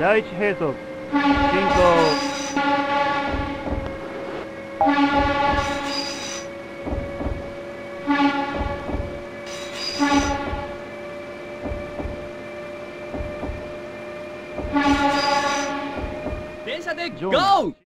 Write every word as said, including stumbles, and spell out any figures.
第一並走進行。 電車でジョ GO！